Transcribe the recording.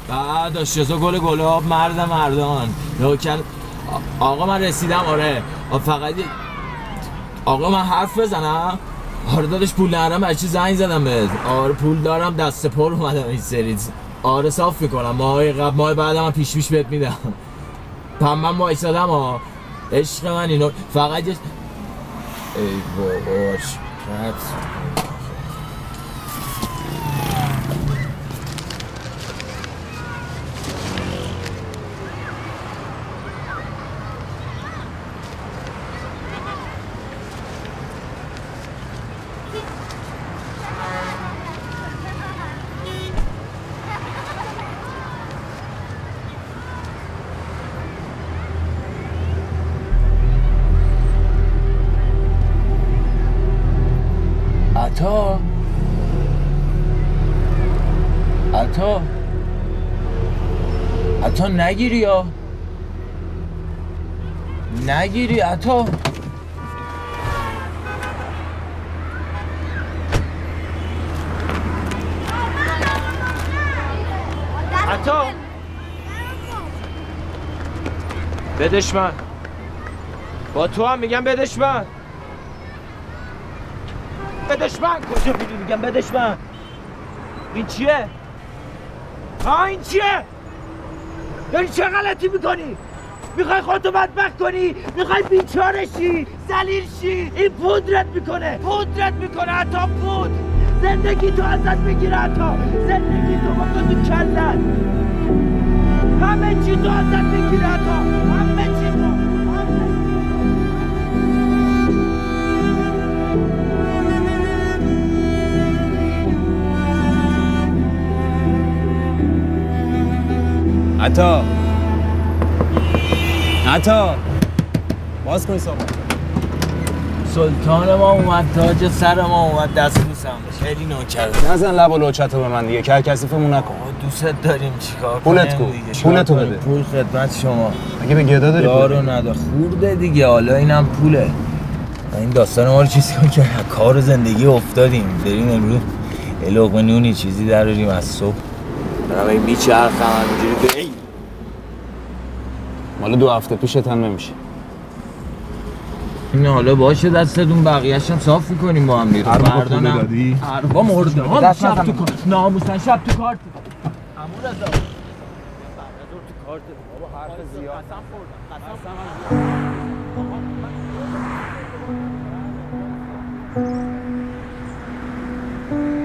بعد اشتزا گلاب مرد مردان نوکر. آقا من رسیدم. آره فقط آقا من حرف بزنم. آره داداش پول ندارم برای چی زنگ زدم بهت. آره پول دارم دست پر اومدم این سری. آره صاف میکنم ماه بعدم من پیش بهت میدم. من وایسادم ها عشق من اینو فقط ای بابا عطا نگیری یا نگیری عطا. عطا بدش من. با تو هم میگم بدش من. بدش من. کجا میری میگم بدش من. این چیه؟ این چیه؟ داری چه غلطی میکنی؟ میخوای خودتو بدبخت کنی؟ میخوای بیچاره شی؟ ذلیل شی؟ این پودرت میکنه حتی پود. زندگی تو ازت بگیره حتی. زندگی تو بکن تو کلت. همه چی تو ازت بگیره حتی. همه چی تو. عطا باز کن صحبت. سلطان ما اومد تاج سر ما اومد دست بوسم. خیلی نوکر. نزن لب و لوچتو به من دیگه. کرکسیفمون نکن. دوست داریم چیکار پولت کو. پولتو بده. پول خدمت شما. اگه به گدا داری دارو نده خورده دیگه. حالا اینم پوله. این داستان ما رو چیزی کن که کار زندگی افتادیم. بریم امروز لقمه نونی چیزی دراریم از صبح. برام این بیچرخم همینجوری که مال 2 هفته پیشت هم نمیشه. این حالا باشه دستتون بقیه‌اش هم صاف می‌کنیم با هم دیگه. مردانم دادی؟ با مرده ها شب تو کار. ناموسن شب تو کارت. امون رضا. تو کارت. بابا حرف زیاد. قسم خوردم. قسم